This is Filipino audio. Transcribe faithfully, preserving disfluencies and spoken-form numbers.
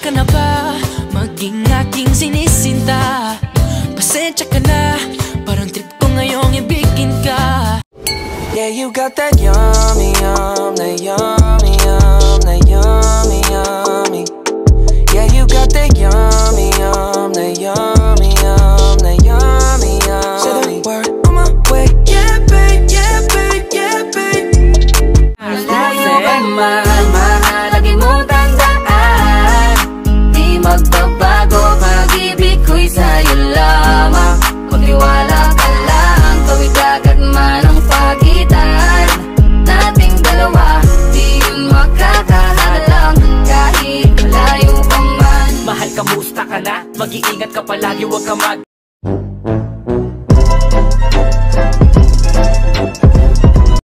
ka na ba maging aking sinisinta? Pasensya ka na, parang trip ko ngayong ibigin ka. Yeah, you got that yummy, yum, that yummy, yum, that yummy, yummy. Yeah, you got that yummy, yum, that yummy, yum, that yummy, yummy. Say the word on my way. Yeah, babe, yeah, babe, yeah, babe. Malayo ka man, mahalagi mong tandaan. Di magbabago, pag-ibig ko'y sa'yo lamang. Magtiwala ka lang, kawit agad man ang pagitan nating dalawa. Di yun makakahalang kahit malayo ka man. Mahal, kamusta ka na? Mag-iingat ka palagi, huwag ka mag